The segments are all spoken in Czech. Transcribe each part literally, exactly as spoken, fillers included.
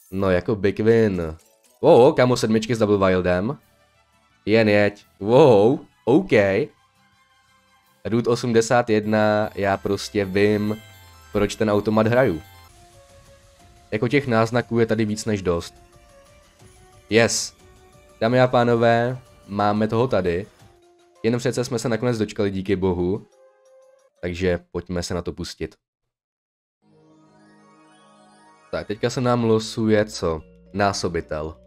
No jako big win. Wow, kámo, sedmičky s double wildem. Jen jeď. Wow, OK. Route osmdesát jedna, já prostě vím, proč ten automat hraju. Jako těch náznaků je tady víc než dost. Yes. Dámy a pánové, máme toho tady. Jen přece jsme se nakonec dočkali, díky bohu. Takže pojďme se na to pustit. Tak, teďka se nám losuje co? Násobitel.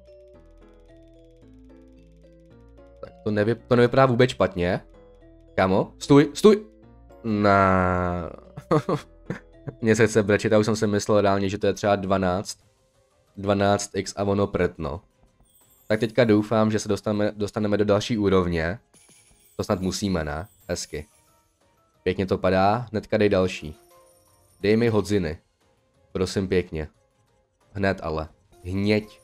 Tak to, nevy, to nevypadá vůbec špatně. Kámo, stůj, stůj! Na. Mně se chce brečet, já už jsem si myslel reálně, že to je třeba dvanáct. dvanáct x a ono prtno. Tak teďka doufám, že se dostaneme, dostaneme do další úrovně. To snad musíme, ne? Hezky. Pěkně to padá, hnedka dej další. Dej mi hodziny. Prosím pěkně. Hned ale. Hněď.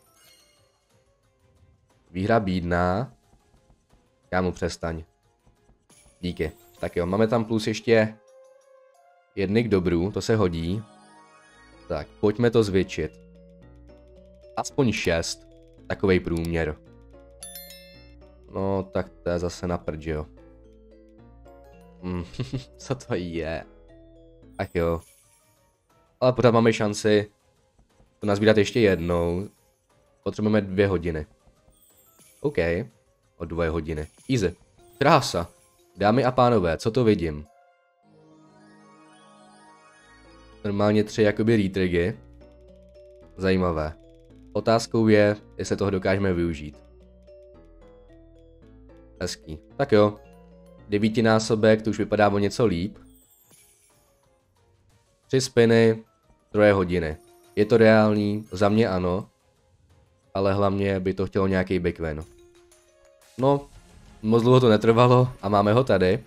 Výhra bídná. Kámo, přestaň. Díky. Tak jo, máme tam plus ještě jedny k dobru, to se hodí. Tak, pojďme to zvětšit. Aspoň šest. Takovej průměr. No, tak to je zase na prd, jo. Hmm, co to je? Ach jo. Ale pořád máme šanci to nazbírat ještě jednou. Potřebujeme dvě hodiny. OK. O dvě hodiny. Easy. Krása. Dámy a pánové, co to vidím? Normálně tři jakoby retrigy. Zajímavé. Otázkou je, jestli toho dokážeme využít. Hezký. Tak jo. Devítinásobek, to už vypadá o něco líp. Tři spiny, troje hodiny. Je to reálný? Za mě ano. Ale hlavně by to chtělo nějaký big win. No, moc dlouho to netrvalo a máme ho tady.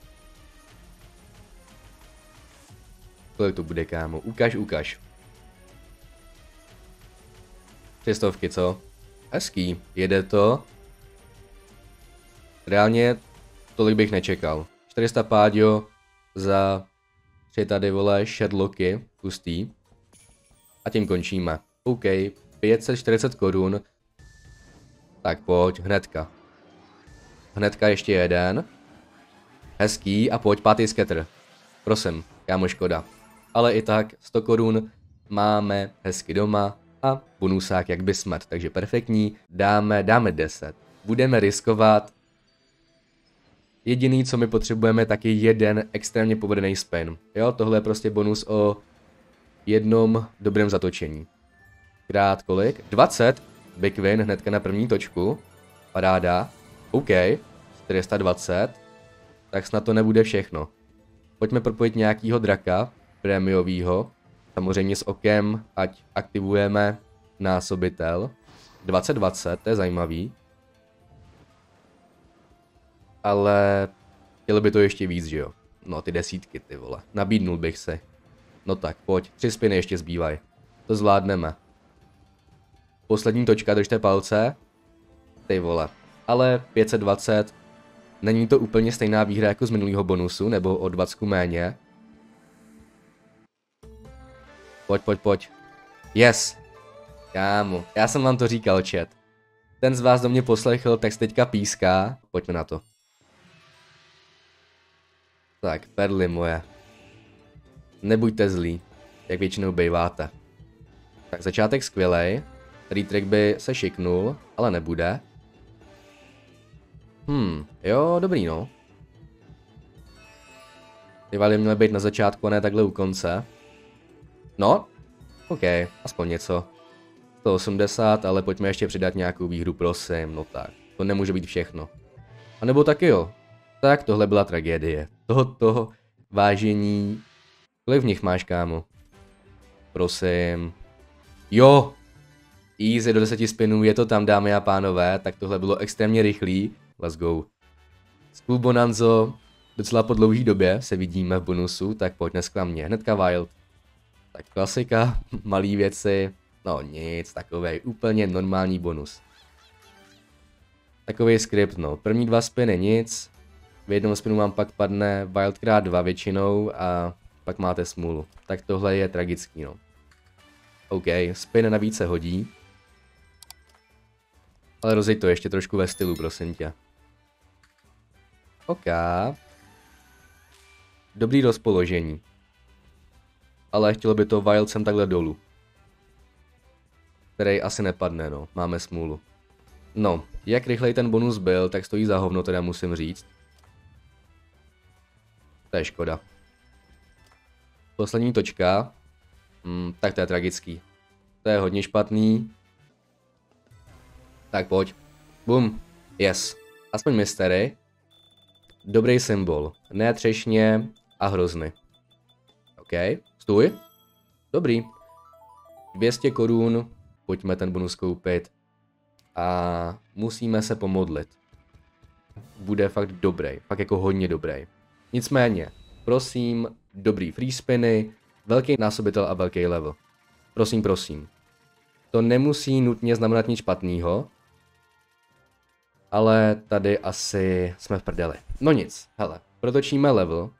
Kolik to bude, kámo? Ukaž, ukaž. Tři stovky, co? Hezký, jede to. Reálně tolik bych nečekal. čtyři sta pádio za tři tady, vole, Shadlocky, pustý. A tím končíme. OK, pět set čtyřicet korun. Tak pojď, hnedka. Hnedka ještě jeden. Hezký a pojď, pátý scatter. Prosím, kámo, škoda. Ale i tak, sto korun máme hezky doma a bonusák jak by smet, takže perfektní. Dáme, dáme deset. Budeme riskovat. Jediný, co my potřebujeme, tak je jeden extrémně povedený spin. Jo, tohle je prostě bonus o jednom dobrém zatočení. Krát kolik? dvacet. Big win hnedka na první točku. Paráda. OK. čtyři sta dvacet. Tak snad to nebude všechno. Pojďme propojit nějakýho draka. Prémiovýho. Samozřejmě s okem, ať aktivujeme násobitel. dvacet dvacet, to je zajímavý. Ale chtělo by to ještě víc, že jo? No ty desítky, ty vole. Nabídnul bych si. No tak, pojď. Tři spiny ještě zbývají. To zvládneme. Poslední točka, držte palce. Ty vole. Ale pět set dvacet. Není to úplně stejná výhra jako z minulého bonusu, nebo o dvacet méně. Pojď, pojď, pojď. Yes. Kámo, já jsem vám to říkal, chat. Ten z vás do mě poslechl, tak se teďka píská. Pojďme na to. Tak, perly moje. Nebuďte zlí, jak většinou bejváte. Tak začátek skvělej. Retrick by se šiknul, ale nebude. Hmm, jo, dobrý no. Ty valy měly být na začátku a ne takhle u konce. No, OK, aspoň něco. sto osmdesát, ale pojďme ještě přidat nějakou výhru, prosím, no tak. To nemůže být všechno. A nebo taky jo. Tak tohle byla tragédie. Toho, toho vážení. Kolik v nich máš, kámo? Prosím. Jo! Easy do deseti spinů, je to tam, dámy a pánové, tak tohle bylo extrémně rychlý. Let's go. School Bonanzo, docela po dlouhý době se vidíme v bonusu, tak pojď nesklamně, hnedka Wild. Tak klasika, malý věci, no nic, takovej úplně normální bonus. Takový skript, no, první dva spiny nic, v jednom spinu vám pak padne Wildkrát dva většinou a pak máte smůlu. Tak tohle je tragický, no. OK, spin navíc se hodí. Ale rozjeď to ještě trošku ve stylu, prosím tě. OK. Dobrý rozpoložení. Ale chtělo by to wild sem takhle dolů. Který asi nepadne, no. Máme smůlu. No, jak rychlej ten bonus byl, tak stojí za hovno, teda musím říct. To je škoda. Poslední točka. Hmm, tak to je tragický. To je hodně špatný. Tak pojď. Bum. Yes. Aspoň mystery. Dobrý symbol. Ne třešně a hrozny. OK. Stůj. Dobrý. dvě stě korun. Pojďme ten bonus koupit. A musíme se pomodlit. Bude fakt dobrý. Fakt jako hodně dobrý. Nicméně. Prosím. Dobrý free spiny. Velký násobitel a velký level. Prosím, prosím. To nemusí nutně znamenat nic špatného. Ale tady asi jsme v prdeli. No nic, hele, protočíme level.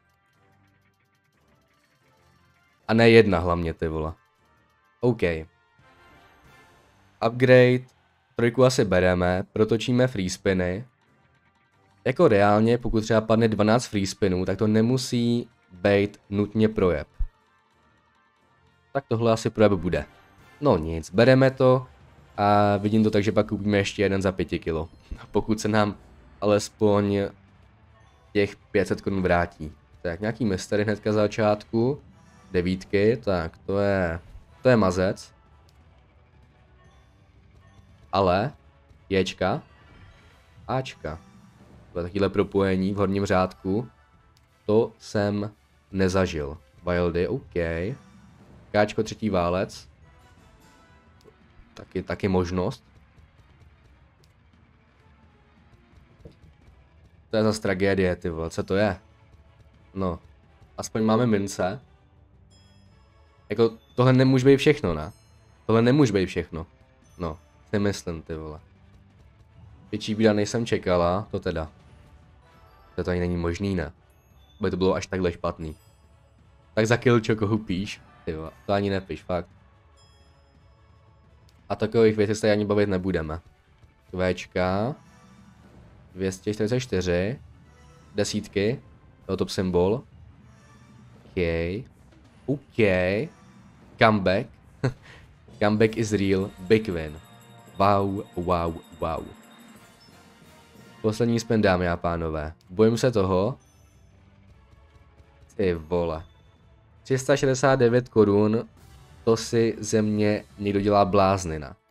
A ne jedna hlavně, ty vole. OK. Upgrade. Trojku asi bereme, protočíme free spiny. Jako reálně, pokud třeba padne dvanáct free spinů, tak to nemusí být nutně projeb. Tak tohle asi projeb bude. No nic, bereme to. A vidím to tak, že pak koupíme ještě jeden za pět kilo. Pokud se nám alespoň těch pět set korun vrátí. Tak nějaký mystery hnedka za začátku. Devítky, tak to je, to je mazec. Ale Jčka, Ačka. To je takovýhle propojení v horním řádku. To jsem nezažil. Wildy, OK. Káčko, třetí válec. Taky, taky možnost. To je zase tragédie, ty vole, co to je? No, aspoň máme mince. Jako, tohle nemůže být všechno, ne? Tohle nemůže být všechno. No, si myslím, ty vole. Větší bída nejsem čekala, to teda. To, to ani není možný, ne? By to bylo až takhle špatný. Tak za kilčo koho píš, ty vole, to ani nepíš, fakt. A takových věcí se ani bavit nebudeme. Kvéčka. dvě stě čtyřicet čtyři. Desítky. To top symbol. OK. OK. Comeback. Comeback is real. Big win. Wow, wow, wow. Poslední spin, dámy a pánové. Bojím se toho. Ty vole. tři sta šedesát devět korun. To si ze mě někdo dělá bláznina.